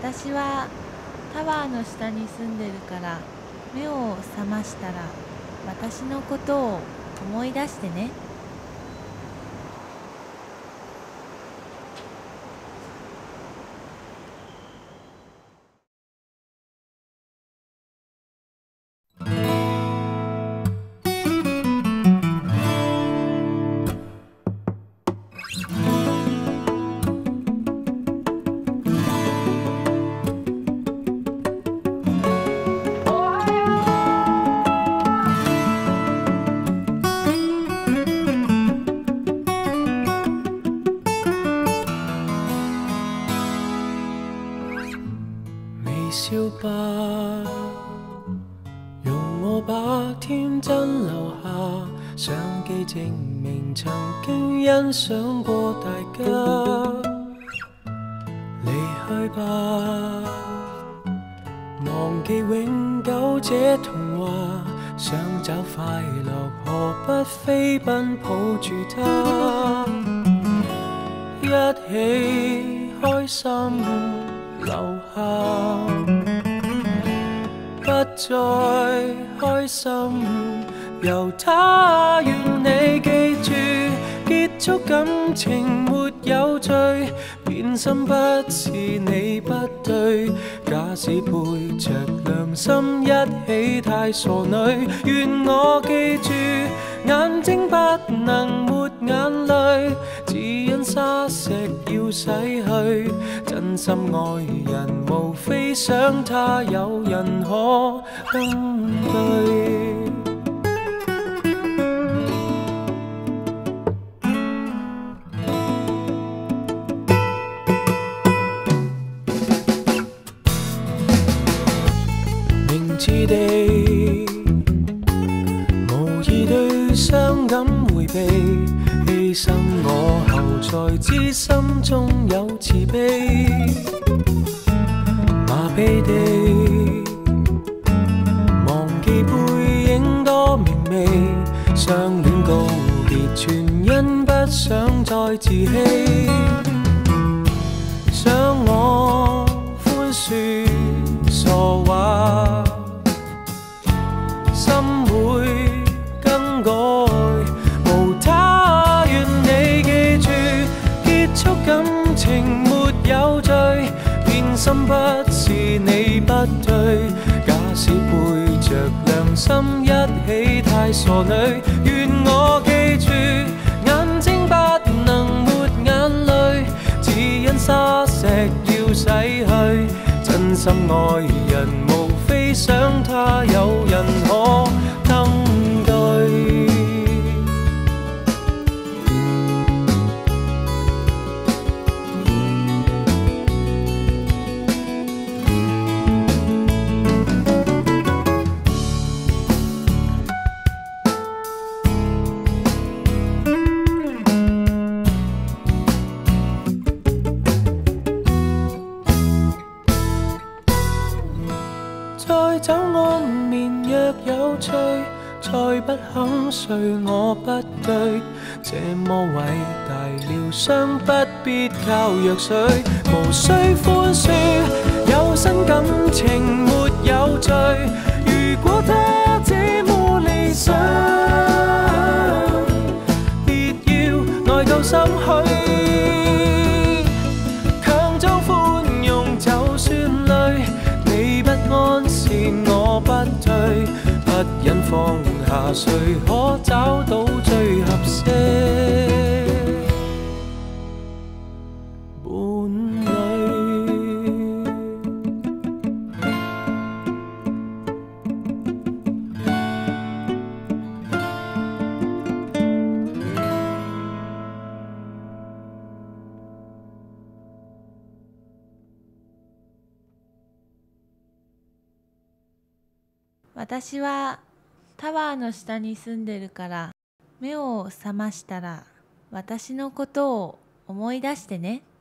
私はタワーの下に住んでるから目を覚ましたら私のことを思い出してね。 微笑吧，容我把天真留下，相機證明曾經欣賞過大家。離去吧，忘記永久這童話，想找快樂何不飛奔抱住它，一起開心留下，不再開心由他，願你記住，結束感情沒有罪，變心不是你不對，假使背着良心一起太傻女，願我記住，眼睛不能沒眼淚，只因沙石要洗去，真心愛人無非想他有人可登對。明知地無意對傷感迴避，犧牲我後才知心中有慈悲，麻痹地忘記背影多明媚，相戀告別全因不想再自欺，想我寬恕傻話，心會更改，無他，願你記住，結束感情沒有罪，變心不是你不對，假使背着良心一起太傻女，願我記住，眼睛不能沒眼淚，只因沙石要洗去，真心愛人無非想他有人可登對。再找安眠若有趣，再不肯睡我不對，這麼偉大療傷不必靠藥水，無需寬恕，有新感情沒有罪，如果他這麼理想，別要內疚心虛，強裝寬容就算累，你不安是我不對，不忍放下，誰可找到最合適伴侶？ 私はタワーの下に住んでるから目を覚ましたら私のことを思い出してね。